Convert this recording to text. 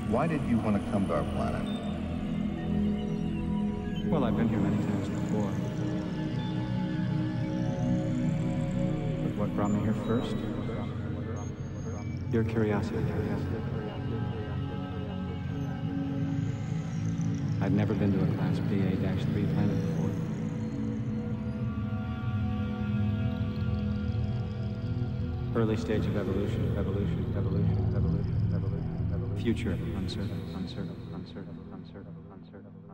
Why did you want to come to our planet? Well, I've been here many times before. But what brought me here first? Your curiosity. I'd never been to a Class BA-3 planet before. Early stage of evolution. Future uncertain.